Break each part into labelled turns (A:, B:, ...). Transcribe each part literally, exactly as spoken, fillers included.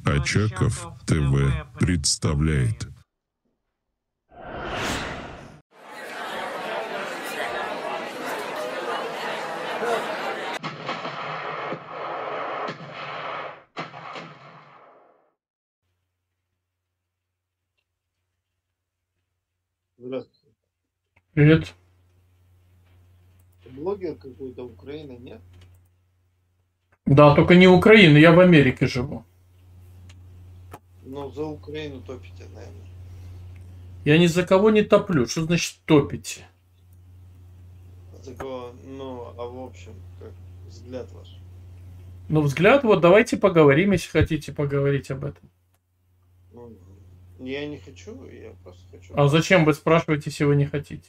A: Очаков ТВ представляет.
B: Здравствуйте.
C: Привет.
B: Блогер какой-то Украины, нет?
C: Да, только не Украина, я в Америке живу.
B: Ну, за Украину топите, наверное.
C: Я ни за кого не топлю. Что значит топите?
B: За кого? Ну, а в общем, как взгляд ваш?
C: Ну, взгляд, вот давайте поговорим, если хотите поговорить об этом.
B: Ну, я не хочу, я просто хочу.
C: А зачем вы спрашиваете, если вы не хотите?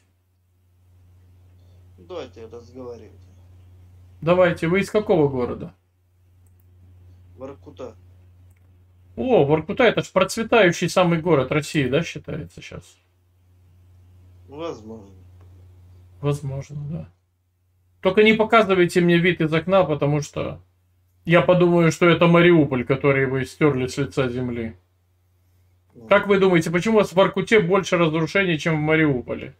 B: Давайте разговаривать.
C: Давайте, вы из какого города?
B: Воркута.
C: О, Воркута, это ж процветающий самый город России, да, считается сейчас?
B: Возможно.
C: Возможно, да. Только не показывайте мне вид из окна, потому что я подумаю, что это Мариуполь, который вы стерли с лица земли.
B: Ну,
C: Как вы думаете, почему у вас в Воркуте больше разрушений, чем в Мариуполе?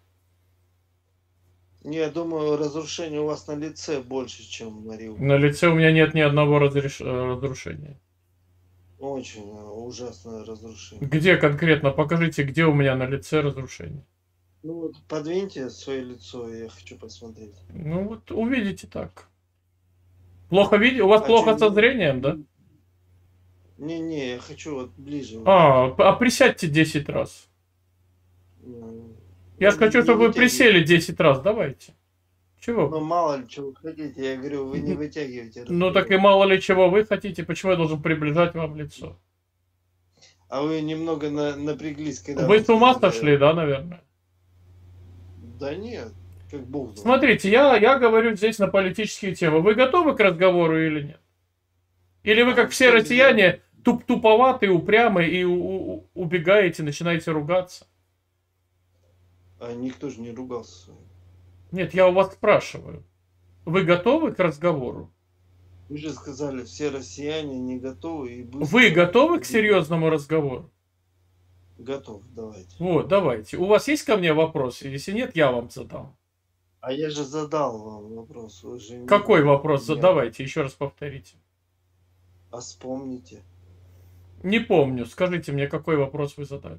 B: Я думаю, разрушений у вас на лице больше, чем в Мариуполе.
C: На лице у меня нет ни одного разреш... разрушения.
B: Очень ужасное разрушение.
C: Где конкретно? Покажите, где у меня на лице разрушение.
B: Ну вот подвиньте свое лицо, я хочу посмотреть.
C: Ну вот увидите так. Плохо видите? У вас
B: А
C: плохо
B: чё,
C: со
B: не-
C: зрением, да?
B: Не-не, я хочу вот ближе.
C: А, а присядьте десять раз.
B: Ну,
C: Я же
B: ну,
C: хочу,
B: не
C: чтобы вы
B: вытягивайте.
C: присели десять раз. Давайте. Чего?
B: Ну, мало ли, что вы хотите. Я говорю, вы не вытягиваете.
C: Ну так и
B: разговор.
C: мало ли чего вы хотите. Почему я должен приближать вам лицо?
B: А вы немного на- напряглись, когда
C: Вы
B: вам
C: с ума
B: сказали.
C: сошли, да, наверное?
B: Да нет, как Бог знает.
C: Смотрите, я, я говорю здесь на политические темы. Вы готовы к разговору или нет? Или вы,
B: А
C: как
B: вот
C: все
B: что
C: россияне, туп туповатые, упрямые и у- у- убегаете, начинаете ругаться?
B: А никто же не ругался.
C: Нет, я у вас спрашиваю. Вы готовы к разговору?
B: Вы же сказали, все россияне не готовы и быстро.
C: Вы готовы к
B: убегут.
C: серьезному разговору?
B: Готов, давайте.
C: Вот, давайте. У вас есть ко мне вопросы? Если нет, я вам задам.
B: А я же задал вам вопрос. Вы же не-
C: Какой вопрос
B: не-
C: задавайте? Еще раз повторите.
B: А вспомните.
C: Не помню. Скажите мне, какой вопрос вы задали?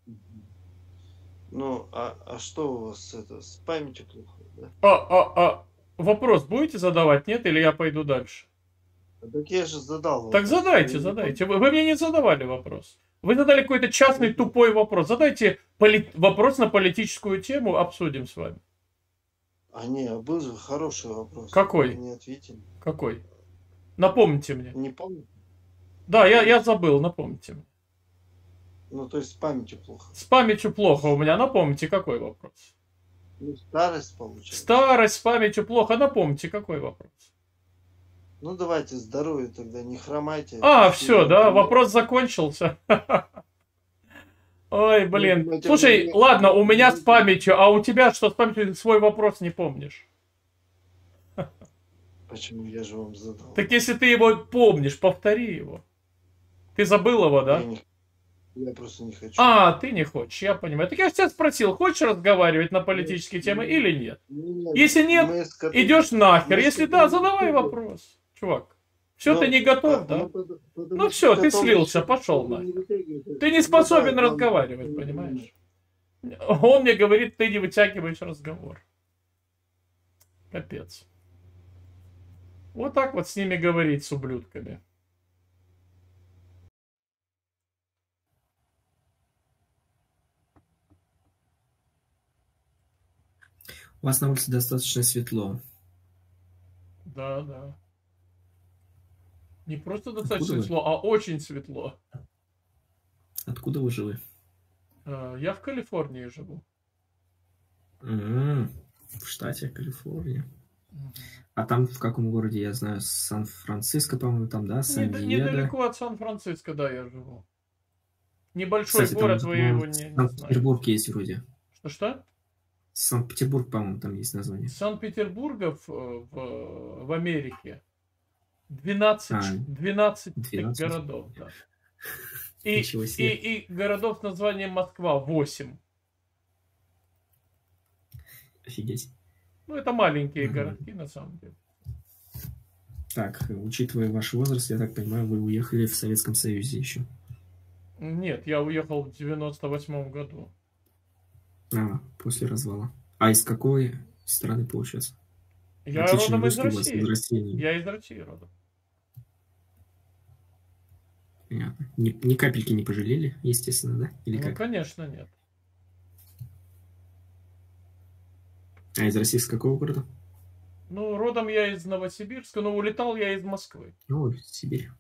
B: Ну, а, а что у вас это, с памятью плохо, да?
C: А, а, а, вопрос будете задавать, нет? Или я пойду дальше?
B: А так я же задал вопрос.
C: Так задайте,
B: Вы не
C: задайте. Вы, вы мне не задавали вопрос. Вы задали какой-то частный тупой вопрос. Задайте поли- вопрос на политическую тему, обсудим с вами.
B: А не, а был же хороший вопрос.
C: Какой?
B: Вы не ответили.
C: Какой? Напомните мне.
B: Не помню.
C: Да, я, я забыл, напомните мне.
B: Ну, то есть с памятью плохо.
C: С памятью плохо у меня, напомните, какой вопрос.
B: Ну, старость получается.
C: Старость, с памятью плохо, напомните, какой вопрос.
B: Ну, давайте здоровье тогда, не хромайте.
C: А, все, да,
B: Например,
C: вопрос закончился. Ой, блин.
B: Ну, это
C: Слушай,
B: мне-
C: ладно, у меня с памятью, а у тебя что с памятью? Свой вопрос не помнишь.
B: Почему я же вам задал?
C: Так если ты его помнишь, повтори его. Ты забыл его, да?
B: Я, не- я просто не хочу.
C: А, ты не хочешь, я понимаю. Так я же тебя спросил, хочешь разговаривать на политические темы или нет?
B: Нет,
C: Если нет,
B: мы с котом-
C: идешь нахер.
B: мы с
C: Если
B: котом
C: да, задавай
B: решили.
C: вопрос. Чувак, все,
B: Ну,
C: ты не готов,
B: а,
C: да?
B: ну, потому- потому
C: Ну
B: что
C: всё, ты
B: котом
C: слился,
B: решили,
C: пошел
B: что вы не
C: нахер.
B: вытягиваете.
C: Ты не
B: Ну,
C: способен
B: да, вам-
C: разговаривать, понимаешь? Он мне говорит, ты не вытягиваешь разговор. Капец. Вот так вот с ними говорить, с ублюдками.
D: У вас на улице достаточно светло.
C: Да, да. Не просто достаточно
D: Откуда вы?
C: светло, а очень светло.
D: Откуда вы живы?
C: Э, Я в Калифорнии живу.
D: М, В штате Калифорния. А там в каком городе, я знаю, Сан-Франциско, по-моему, там, да,
C: Нед-
D: Сан-Диего.
C: Недалеко от Сан-Франциско, да, я живу. Небольшой
D: Кстати, там,
C: город, вы
D: по-моему,
C: его не, не знаете.
D: Санкт-Петербург есть вроде.
C: Что-что?
D: Санкт-Петербург, по-моему, там есть название.
C: Санкт-Петербурга в, в, в Америке двенадцать,
D: А,
C: двенадцать
D: двенадцать.
C: городов, да. И,
D: Ничего себе.
C: и, и городов с названием Москва восемь.
D: Офигеть.
C: Ну, это маленькие
D: Мгм.
C: городки, на самом деле.
D: Так, учитывая ваш возраст, я так понимаю, вы уехали в Советском Союзе еще.
C: Нет, я уехал в девяносто восьмом году.
D: А, после развала. А из какой страны, получается?
C: Я
D: Отличный
C: родом из
D: русский у вас, из
C: России.
D: России.
C: Я из России родом.
D: Понятно. Ни, ни капельки не пожалели, естественно, да? Или
C: Ну,
D: как?
C: конечно, нет.
D: А из России с какого города?
C: Ну, родом я из Новосибирска, но улетал я из Москвы.
D: Ну, Сибирь.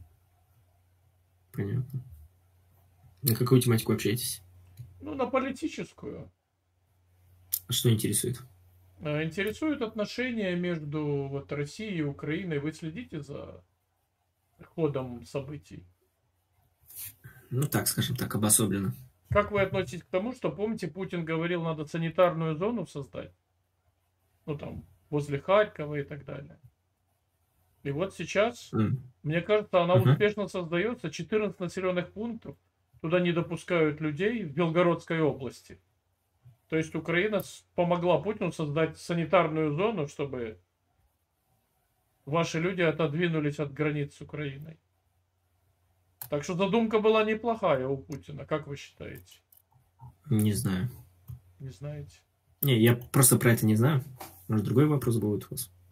D: Понятно. На какую тематику общаетесь?
C: Ну, на политическую.
D: А что интересует?
C: Э, Интересуют отношения между вот, Россией и Украиной. Вы следите за ходом событий?
D: Ну, так, скажем так, обособленно.
C: Как вы относитесь к тому, что, помните, Путин говорил, надо санитарную зону создать? Ну, там, возле Харькова и так далее. И вот сейчас,
D: М.
C: мне кажется, она
D: Мгм.
C: успешно создается. четырнадцать населенных пунктов. Туда не допускают людей в Белгородской области. То есть Украина с- помогла Путину создать санитарную зону, чтобы ваши люди отодвинулись от границ с Украиной. Так что задумка была неплохая у Путина. Как вы считаете?
D: Не знаю.
C: Не знаете?
D: Не, я просто про это не знаю. Может, другой вопрос будет у вас?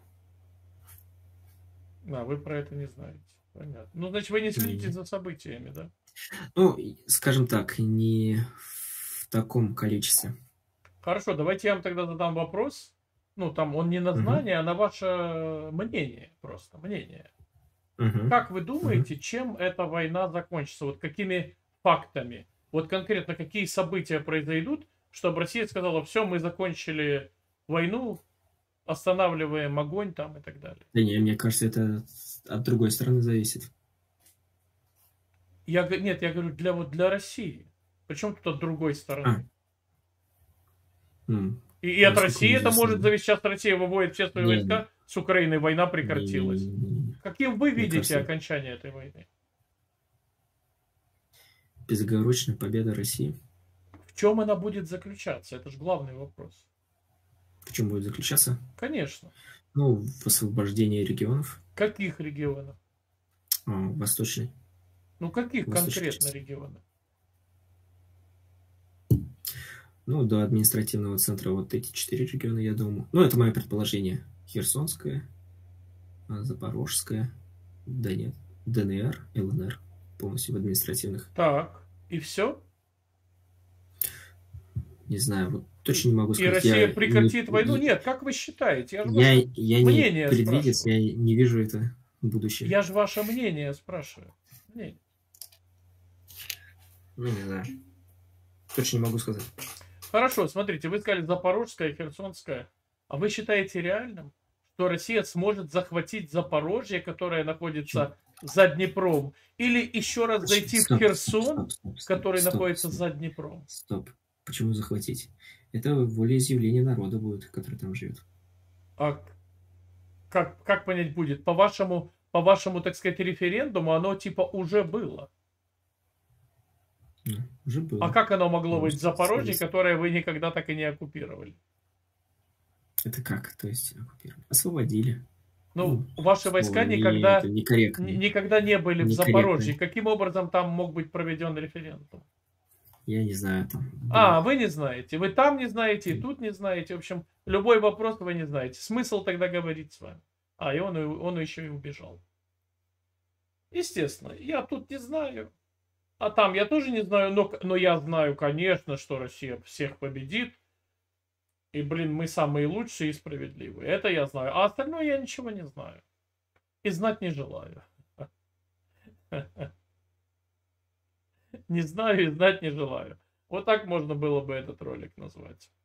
C: А, вы про это не знаете. Понятно. Ну, значит, вы не следите
D: Не.
C: за событиями, да?
D: Ну, и, скажем так, не в таком количестве.
C: Хорошо, давайте я вам тогда задам вопрос. Ну, там он не на
D: Мгм.
C: знание, а на ваше мнение просто. Мнение.
D: Мгм.
C: Как вы думаете, чем эта война закончится? Вот какими фактами? Вот конкретно какие события произойдут, чтобы Россия сказала, все, мы закончили войну, останавливаем огонь там и так далее.
D: Да не, мне кажется, это от другой стороны зависит.
C: Я, г- нет, я говорю, для, вот, для России. Причем тут от другой стороны.
D: М.
C: И, и от
D: насколько
C: России
D: мне
C: это
D: известно,
C: может зависеть. Сейчас Россия выводит все свои
D: Не,
C: войска, с Украиной война прекратилась.
D: не-не-не-не.
C: Каким вы
D: Мне
C: видите
D: кажется,
C: окончание этой войны?
D: безоговорочная победа России.
C: В чем она будет заключаться? Это же главный вопрос.
D: В чем будет заключаться?
C: Конечно.
D: Ну, в освобождении регионов.
C: Каких регионов?
D: а, Восточной.
C: Ну, каких
D: Восточной
C: конкретно
D: части.
C: регионов?
D: Ну, до административного центра вот эти четыре региона, я думаю. Ну, это мое предположение. Херсонская, а, Запорожская, да нет, ДНР, ЛНР. Полностью в административных.
C: Так, и все?
D: Не знаю, вот точно не могу
C: И
D: сказать.
C: Россия
D: Я
C: прекратит
D: не-
C: войну?
D: и-
C: Нет, как вы считаете? Я же
D: Я,
C: ваше
D: я не
C: мнение
D: предвидец,
C: спрашиваю.
D: я не вижу это будущее.
C: Я же ваше мнение спрашиваю. Мнение.
D: Ну, не знаю. Точно не могу сказать.
C: Хорошо, смотрите, вы сказали Запорожская, Херсонская. А вы считаете реальным, что Россия сможет захватить Запорожье, которое находится за Днепром, или еще раз зайти в
D: Стоп,
C: Херсон,
D: стоп, стоп, стоп,
C: который
D: стоп,
C: находится
D: стоп,
C: за Днепром?
D: Стоп. Почему захватить? Это волеизъявление народа будет, который там живет.
C: А как, как понять будет? По вашему, по вашему, так сказать, референдуму оно типа уже было.
D: Ну, уже было.
C: А как оно могло
D: Ну,
C: быть в Запорожье,
D: согласен.
C: которое вы никогда так и не оккупировали?
D: Это как? То есть оккупировали? Освободили.
C: Ну,
D: Ну,
C: ваши войска
D: слово не-
C: никогда,
D: это некорректно.
C: ни- никогда не были в
D: Некорректно.
C: Запорожье. Каким образом там мог быть проведен референдум?
D: Я не знаю, там...
C: А, вы не знаете. Вы там не знаете, и тут не знаете. В общем, любой вопрос вы не знаете. Смысл тогда говорить с вами. А, и он, и- он еще и убежал. Естественно, я тут не знаю. А там я тоже не знаю, но, но я знаю, конечно, что Россия всех победит. И, блин, мы самые лучшие и справедливые. Это я знаю. А остальное я ничего не знаю. И знать не желаю. Не знаю и знать не желаю. Вот так можно было бы этот ролик назвать.